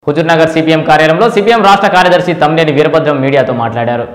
Huzurnagar CPM కార్యాలయంలో CPM రాష్ట్ర కార్యదర్శి తమ్మినేని వీరభద్రం మీడియాతో మాట్లాడారు.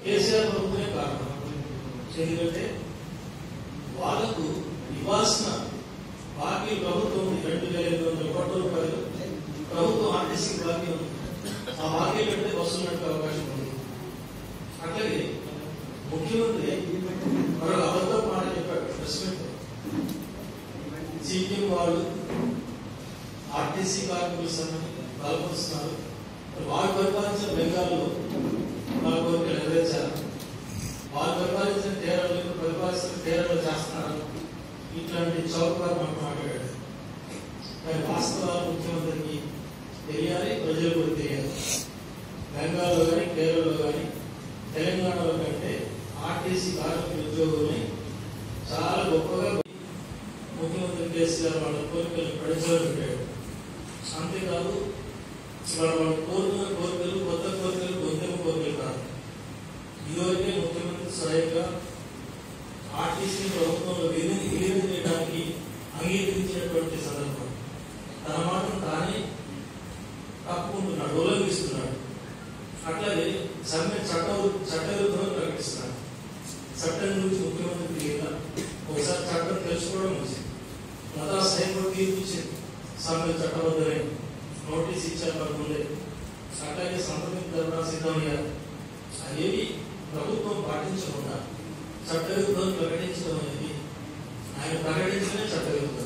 ఆర్టీసీ కార్మికుల సంఘం బలపరుస్తున్నారు. వాళ్ళు పరిపాలించిన బెంగాల్లో వాళ్ళ కోరికలు నెరవేర్చారు. వాళ్ళు పరిపాలించిన కేరళలో పరిపాలిస్తున్న కేరళలో చేస్తున్నారు. ఇట్లాంటి చౌకగా మనం మాట్లాడాడు. కానీ వాస్తవాలు ముఖ్యమంత్రికి తెలియాలి, ప్రజలు కూడా తెలియాలి. బెంగాల్లో కానీ కేరళలో కానీ తెలంగాణలో కంటే ఆర్టీసీ కార్మికుల ఉద్యోగుల్ని చాలా గొప్పగా ముఖ్యమంత్రి కేసీఆర్ వాళ్ళ కోరికలు ప్రజలు పెట్టాడు. అంతేకాదు, ఇవాళ వాళ్ళు కోరుకున్న కోరికలు కొత్త కోరికలు గొంతెమ్మ కోరికలు కాదు. ఇదివరకే ముఖ్యమంత్రి స్వయంగా ఆర్టీసీ ప్రభుత్వంలో విలీనం చేయడానికి అంగీకరించినటువంటి సందర్భం. తన మాటను తానే తప్పుకుంటున్నాడు, ఉల్లంఘిస్తున్నాడు. అట్లాగే సమ్మె చట్టవిరుద్ధమని ప్రకటిస్తున్నాడు. చట్టం గురించి ముఖ్యమంత్రి తెలియదా? ఒకసారి చట్టం తెలుసుకోవడం మంచిది. మద్రాసు హైకోర్టు తీర్పు ఇచ్చింది, సమ్మె చట్టబద్ధమే, నోటీస్ ఇచ్చారు ముందే. అట్లాగే సంతకం ధర్నా సిద్ధమయ్యారు. అదేవి ప్రభుత్వం పాటించకుండా చట్టవిరుద్ధం ప్రకటించడం అనేది ఆయన ప్రకటించడమే చట్టవిరుద్ధం.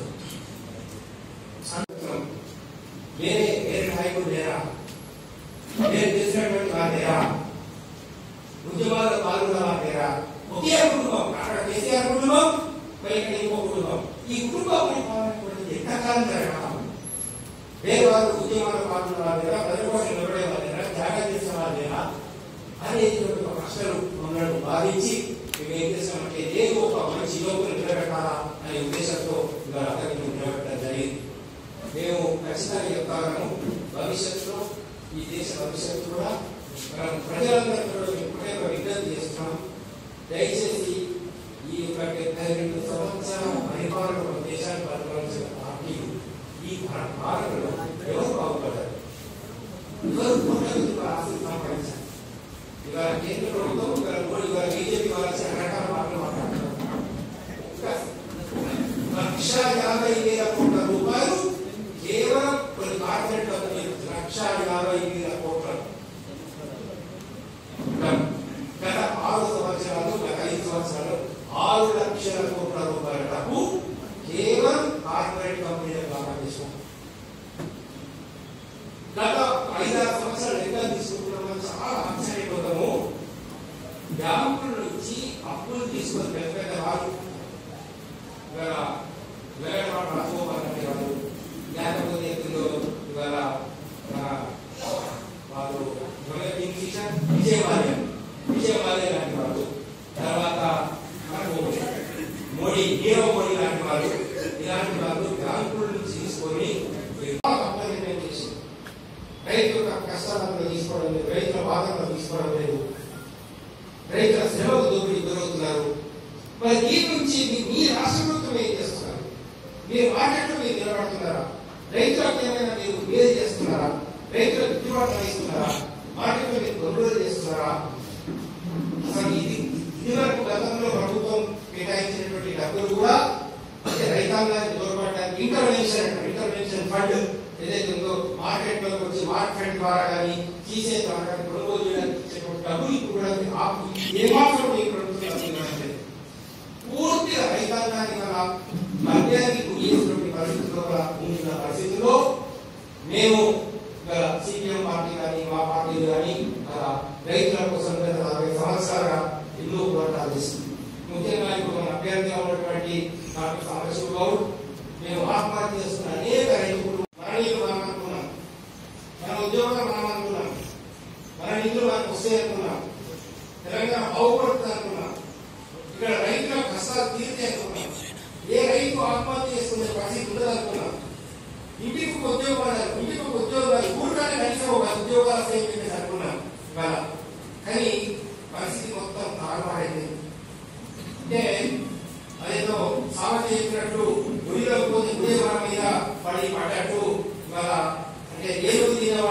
ఉద్యమాల్లో పాల్గొనలేరా? ఒకే కుటుంబం, అక్కడ కేసీఆర్ కుటుంబం, ఇక్కడ ఇంకో కుటుంబం. ఈ కుటుంబం ఎంతకాలం జరగడం? వేరే వాళ్ళు ఉద్యమాల్లో పాల్గొనలేరా, ప్రతిపక్షం నిలబడేవాళ్ళేరా, త్యాగం చేసిన వాళ్ళేరా అనేది ఒక ప్రశ్నలు మమ్మల్ని భావించి మేము ఏం చేస్తామంటే ఏదో ఒక మంచి యువకులు నిలబెట్టాలా అనే ఉద్దేశంతో ఇవాళ అతనికి నిలబెట్టడం జరిగింది. మేము ఖచ్చితంగా చెప్తాము, భవిష్యత్తులో ఈ దేశ భవిష్యత్తు కూడా మనం ప్రజలందరూ ఎప్పుడే విజ్ఞప్తి చేస్తున్నాం. దయచేసి ఈ 72 సంవత్సరాల పరిపాలన దేశాన్ని పరిపాలించిన పార్టీలు ఈ పాలనలో ఎవరు బాగుపడ్డారు? ఎవరు ఆస్తి సంపాదించారు? ఇవాళ కేంద్ర ప్రభుత్వం, ఇవాళ మోడీ, ఇవాళ బీజేపీ వాళ్ళ రకరకాల మాటలు మాట్లాడుతున్నారు. 1,50,000 కోట్ల రూపాయలు కేవలం కొన్ని కార్పొరేట్ కంపెనీలు 1,50,000 కోట్ల గత 6 సంవత్సరాలు, గత 5 సంవత్సరాలు 6 లక్షల కోట్ల రూపాయల డబ్బు కేవలం కార్పొరేట్ కంపెనీలకు లాభం చేసాం. గత 5-6 సంవత్సరాలు ఎంత తీసుకుంటున్నామని చాలా ఆశ్చర్యపోతాము. బ్యాంకుల నుంచి అప్పులు తీసుకొని పెద్ద పెద్ద వాళ్ళు రాజగోపాల్ లేకపోతే ఇవాళ వాళ్ళు విజయవాడే లాంటి వాళ్ళు, తర్వాత మనకు నీరవ్ మోడీ లాంటి వాళ్ళు, ఇలాంటి వాళ్ళు బ్యాంకుల నుంచి తీసుకొని చేసి రైతుల కష్టాలను తీసుకోవడం లేదు, రైతుల బాధలను తీసుకోవడం లేదు, రైతుల శ్రమకు దోపిడీ గురవుతున్నారు. మరి దీని నుంచి మీ రాష్ట్ర ప్రభుత్వం ఏం చేస్తున్నారు? మీరు మార్కెట్లో మీరు నిలబడుతున్నారా? రైతులకు ఏమైనా మీరు మేలు చేస్తున్నారా? రైతులకు గిట్టుబాటు ఇస్తున్నారా? మార్కెట్లో మీరు కొనుగోలు చేస్తున్నారా? అసలు ఇది వరకు గతంలో ప్రభుత్వం కేటాయించినటువంటి డబ్బులు కూడా అంటే రైతాంగాన్ని తోడ్పడడానికి ఇంటర్వెన్షన్ ఫండ్ ఏదైతే ఉందో మార్కెట్లోకి వచ్చి మార్కెట్ ద్వారా కానీ తీసే ద్వారా కానీ కొనుగోలు చేయడానికి ఇచ్చేటువంటి డబ్బులు ఇప్పుడు కూడా ఏమాత్రం మీ ప్రభుత్వం పూర్తిగా రైతాంగాన్ని మన మద్యానికి గురి చేసినటువంటి పరిస్థితుల్లో మేము సిపిఎం పార్టీ కానీ మా పార్టీలు కానీ రైతుల కోసం 40 సంవత్సరాలుగా ఎన్నో పోరాటాలు చేస్తుంది. ముఖ్యంగా ఇప్పుడు మన అభ్యర్థిగా ఉన్నటువంటి డాక్టర్ సాంబశివ గౌడ్, మేము ఆత్మహత్య చేస్తున్న అనేక రైతులు మరణీయులు మనం అనుకున్నాం, మన ఉద్యోగాలు మనం అనుకున్నాం, మన నిధులు మనకు వస్తే అనుకున్నాం, తెలంగాణ బాగుపడుతుంది అనుకున్నాం, ఇక్కడ రైతుల కష్టాలు తీర్చే అనుకున్నాం, ఏ రైతు ఆత్మహత్య చేసుకునే పరిస్థితి ఉండదు అనుకున్నాం. ఇంటికి ఉద్యోగాలు ఊరికానే కనీసం ఒక ఉద్యోగాల సేవ అనుకున్నాం ఇవాళ. కానీ పరిస్థితి మొత్తం తారుమారైంది. అంటే అదేదో సామెత చెప్పినట్టు గుడిలోకి పోతే గుడి మన మీద పడ్డట్టు ఇవాళ అంటే ఏ రోజు తినేవాడు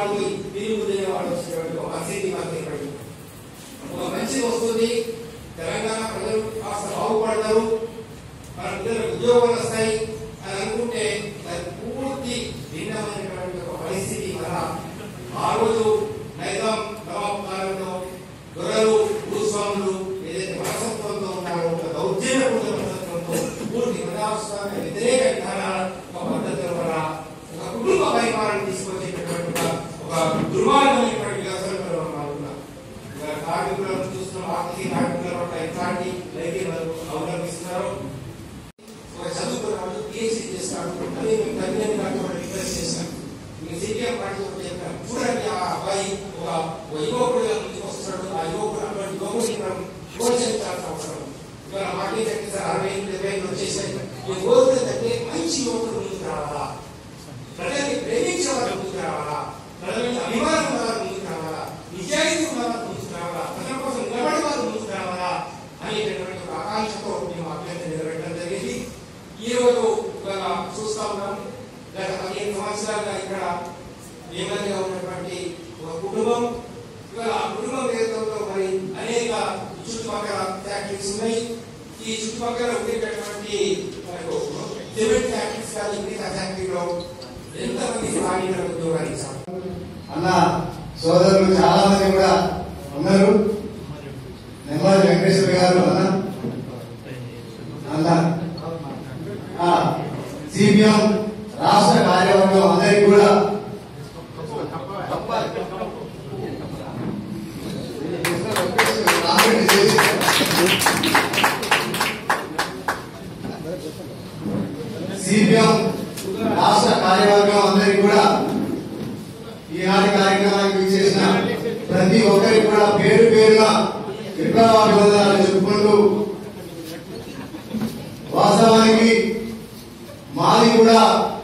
వాడు తిరిగి తినేవాడు వచ్చేటువంటి ఒక పరిస్థితి మనకి ఏర్పడింది. ఒక మంచి వస్తుంది, తెలంగాణ ప్రజలు కాస్త బాగుపడతారు, మన పిల్లలకు ఉద్యోగాలు వస్తాయి అని అనుకుంటే అది పూర్తి భిన్నమైనటువంటి ఒక పరిస్థితి. మన ఆ రోజు నైజాం నవాబ్ కాలంలో దొరలు భూస్వాములు ఏదైతే మనస్తత్వంతో ఉన్నారో ఒక దౌర్జన్యపూర్ణ మనస్తత్వంతో పూర్తి ప్రజాస్వామ్య వ్యతిరేక విధానాల ఒక పద్ధతుల వల్ల ఒక కుటుంబ పరిపాలన తీసుకొచ్చేటటువంటి ఒక దుర్మార్గమైనటువంటి వ్యవస్థలు మనం కార్మికులను చూస్తున్నాం. ఆర్థిక కార్మికుల పట్ల ఎట్లాంటి వైద్యులు అవలంబిస్తున్నారు. ఒక చదువుకున్న వాళ్ళు పిహెచ్డీ చేస్తాడు అని మేము తల్లిదండ్రులు కాబట్టి రిక్వెస్ట్ చేస్తాం. మీకు సిపిఎం పార్టీ చెప్పారు, చూడండి ఆ అబ్బాయి ఒక యువకుడిగా ముందుకు వస్తాడు, ఆ యువకుడు అటువంటి యువకుడిని మనం ప్రోత్సహించాల్సిన అవసరం. ఇవాళ మాకేంటంటే సార్ 60-70 వచ్చేసాయి, ఈ కోరుకుంటే మంచి యువకుడు ముందుకు రావాలా, ప్రజల్ని ప్రేమించే వాళ్ళు ముందుకు రావాలా, ప్రజల మీద అభిమానం ఉన్న వాళ్ళు ముందుకు రావాలా, నిజాయితీ ఉన్న వాళ్ళు ముందుకు రావాలా, ప్రజల కోసం నిలబడే వాళ్ళు ముందుకు రావాలా అనేటటువంటి ఒక ఆకాంక్షతో మేము అభ్యర్థన నిలబెట్టడం జరిగింది. ఈ రోజు ఇవాళ చూస్తా ఉన్నాం, గత 15 సంవత్సరాలుగా ఇక్కడ ఎమ్మెల్యేగా ఉన్నటువంటి ఒక కుటుంబం, ఇవాళ ఆ కుటుంబం నేతృత్వంలో మరి అనేక చుట్టుపక్కల ఫ్యాక్టరీస్ ఉన్నాయి. ఈ చుట్టుపక్కల ఉండేటటువంటి మనకు సిమెంట్ ఫ్యాక్టరీస్ కానీ మిగతా ఫ్యాక్టరీలో ఎంతమంది స్థానికులకు ఉద్యోగాలు ఇచ్చారు అన్న సోదరులు చాలా మంది కూడా ఉన్నారు. నెమ్మది వెంకటేశ్వర గారు అన్న సిపిఎం రాష్ట్ర కార్యవర్గం అందరికీ కూడా సిపిఎం రాష్ట్ర కార్యవర్గం అందరికీ కూడా ఈనాటి కార్యక్రమానికి చేసిన ప్రతి ఒక్కరికి కూడా పేరు పేరుగా విప్లవాభివందనాలు చెప్పుకుంటూ, వాస్తవానికి మాది కూడా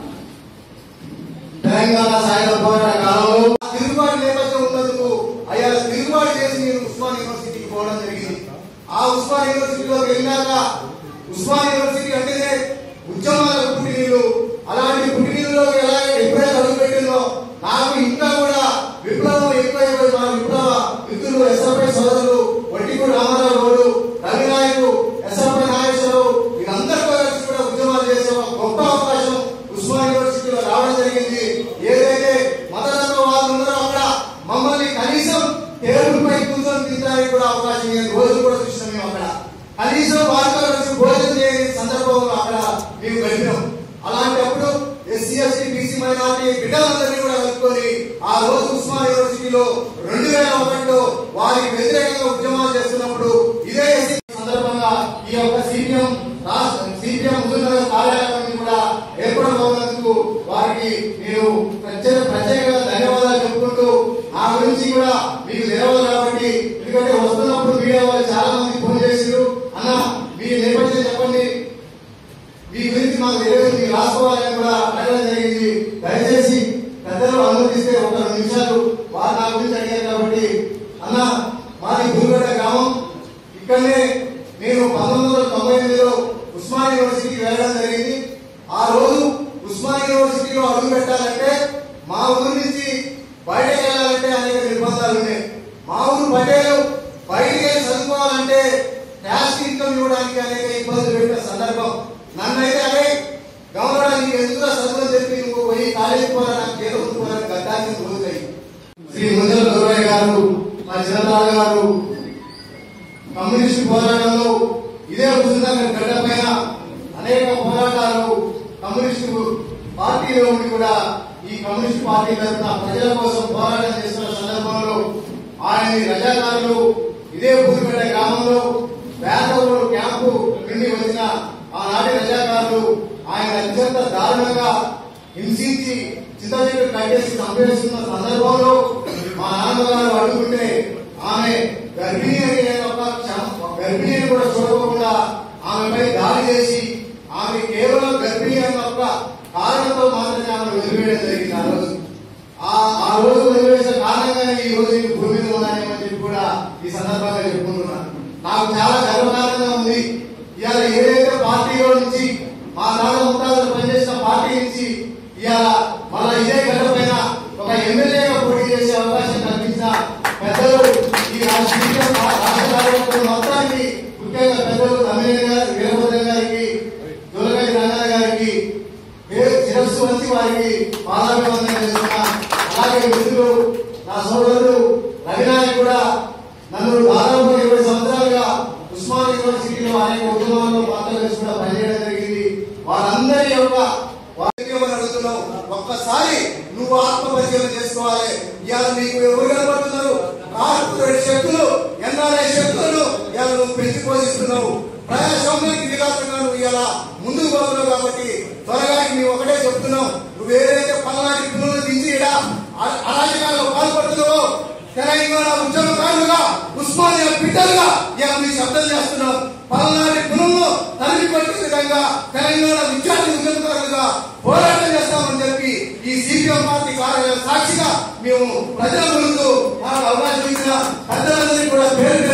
తెలంగాణ సాయుధ పోరాట కాలంలో తిరుగుబాటు నేపథ్యం ఉన్నందుకు అయ్యా తిరుగుబాటు చేసి నేను ఉస్మాన్ యూనివర్సిటీకి పోవడం జరిగింది. ఆ ఉస్మాన్ యూనివర్సిటీలోకి వెళ్ళాక ఉస్మాన్ యూనివర్సిటీ అంటేనే ఉద్యమాలకు పుట్టినీళ్ళు, అలాంటి పుట్టినీళ్ళలో ఎలా ఎప్పుడైతే అడుగుపెట్టిందో నాకు ఇంకా కూడా విప్లవం ఎక్కువైపోయి మా విప్లవ మిత్రులు ఎస్ఎఫ్ఐ సోదరులు వట్టిపూడి రామారావు గౌడు, రవినాయకు, ఎస్ఎఫ్ఐ నాగేశ్వరరావు వీళ్ళందరితో కలిసి కూడా ఉద్యమాలు చేసే ఒక గొప్ప అవకాశం ఉస్మాన్ యూనివర్సిటీలో రావడం జరిగింది. ఏదైతే మతతత్వవాదులు ఉన్నారో అక్కడ మమ్మల్ని కనీసం టేబుల్ పై కూర్చొని తినడానికి కూడా అవకాశం లేదు. రోజు కూడా చూసినాం మేము అక్కడ, కనీసం వారితో కలిసి భోజనం చేయని సందర్భంలో అక్కడ మేము గడిపినాం. అలాంటప్పుడు ఎస్సీ ఎస్టీ బీసీ మైనారిటీ బిడ్డలందరినీ కూడా కలుపుకొని ఆ రోజు ఉస్మాన్ యూనివర్సిటీలో 2001లో వారికి వ్యతిరేకంగా ఉద్యమాలు చేస్తున్నప్పుడు ఇదే సందర్భంగా ఈ యొక్క సిపిఎం హుజూర్నగర్ కార్యాలయాన్ని కూడా ఏర్పడబోనందుకు వారికి నేను ప్రత్యేకంగా ధన్యవాదాలు చెప్పుకుంటూ, ఆ గురించి కూడా మీకు తెలియదు కాబట్టి, ఎందుకంటే వస్తున్నప్పుడు మీడియా వాళ్ళు చాలా మంది ఫోన్ చేశారు, అన్న మీ నేపథ్యం చెప్పండి, మీ గురించి మాకు తెలియదు, మీరు రాసుకోవాలని కూడా అడగడం జరిగింది. దయచేసి పెద్దలు అనుమతిస్తే ఒక 2 నిమిషాలు వారు నా గురించి అడిగారు కాబట్టి, అన్న మాది గురుగడ్డ గ్రామం, ఇక్కడనే నేను 1998లో ఉస్మాన్ యూనివర్సిటీకి వెళ్ళడం జరిగింది. ఆ రోజు ఉస్మాన్ యూనివర్సిటీలో అడుగు పెట్టాలంటే మా ఊరు నుంచి బయటకు వెళ్ళాలంటే అనేక నిర్బంధాలు ఉన్నాయి. మా ఊరు బయటకు బయటికి వెళ్ళి చదువుకోవాలంటే ట్యాక్స్ ఇన్కమ్ ఇవ్వడానికి అనేక ఇబ్బందులు పెట్టిన సందర్భం. నన్నైతే అదే గవర్నర్ నీకు ఎందుకు చదువు అని చెప్పి నువ్వు పోయి కాలేజీకి పోరా, నాకు ఏదో పోరాని గడ్డానికి పోతాయి. శ్రీ ముంజల దొరయ్య గారు, మా చిన్నరాజు గారు కమ్యూనిస్టు పోరాటంలో ఇదే హుజూర్నగర్ గడ్డ పైన అనేక పోరాటాలు కమ్యూనిస్టు పార్టీలో ఉండి కూడా ఈ కమ్యూనిస్టు పార్టీ తరఫున ప్రజల కోసం పోరాటం చేస్తున్న సందర్భంలో ఆయన రజాకారులు ఇదే బూరిపేట గ్రామంలో వేటూరు క్యాంపు నుండి వచ్చిన ఆనాటి రజాకారులు ఆయన అత్యంత దారుణంగా హింసించి చింతచెట్టు కట్టేసి చంపేస్తున్న సందర్భంలో మా నాన్నగారు అడుగుంటే ఆమె గర్భిణి గర్భిణిని కూడా చూడకుండా ఆమెపై దాడి చేసి ఆమె కేవలం గర్భిణి అన్న ఒక కారణంతో మాత్రమే ఆమె వదిలివేయడం జరిగింది. ఆ రోజు వదిలివేసిన కారణంగానే ఈ రోజు భూమి మీద ఉన్నానేమని చెప్పి కూడా ఈ సందర్భంగా చెప్పుకుంటున్నాను. నాకు చాలా గర్వకారంగా ఉంది. ఇవాళ ఏదైతే పార్టీలో నుంచి మా నాన్న ముత్తాతలు పనిచేసిన పార్టీ నుంచి ఇవాళ మళ్ళా ఇదే గడ్డ పైన ఒక ఎమ్మెల్యేగా పెద్దలు ఈ రాష్ట్ర కార్యకర్తలు మొత్తానికి ముఖ్యంగా పెద్దలు తమ్మినేని గారు, వీరభద్రం గారికి, దొరగడి రంగన్న గారికి శిరస్సు వంచి వారికి పాదాభివందనం చేస్తున్నా. అలాగే మిత్రులు నా సోదరుడు రవినాయక్ కూడా నన్ను దాదాపు 20 సంవత్సరాలుగా ఉస్మాన్ యూనివర్సిటీలో అనేక ఉద్యమాల్లో పాత్ర వేసి కూడా పనిచేయడం జరిగింది. వారందరి యొక్క అడుగుతున్నావు, ఒక్కసారి నువ్వు ఆత్మపరిచయం చేసుకోవాలి. ఇవాళ నీకు ఎవరు కనబడుతున్నారు? కార్పొరేట్ శక్తులు, ఎన్ఆర్ఐ శక్తులను ఇవాళ నువ్వు పెంచి పోషిస్తున్నావు. ప్రజాస్వామ్యానికి వికాసంగా నువ్వు ఇలా ముందుకు పోతున్నావు. కాబట్టి త్వరగా మేము ఒకటే చెప్తున్నావు, నువ్వు ఏదైతే పల్నాటి పిల్లలు దించి అరాజకాల్లో పాల్పడుతున్నావో, తెలంగాణ ఉద్యమకారులుగా, ఉస్మానియా బిడ్డలుగా ఇలా మీ శబ్దం చేస్తున్నాం. పల్నాటి పులంలో తల్లి పట్టే విధంగా తెలంగాణ విద్యార్థి ఉద్యమకారులుగా పోరాటం చేస్తామని చెప్పి ఈ సిపిఎం పార్టీ కార్యాలయం సాక్షిగా మేము ప్రజల ముందు అవకాశం ఇచ్చిన పెద్దలందరికీ కూడా పేరు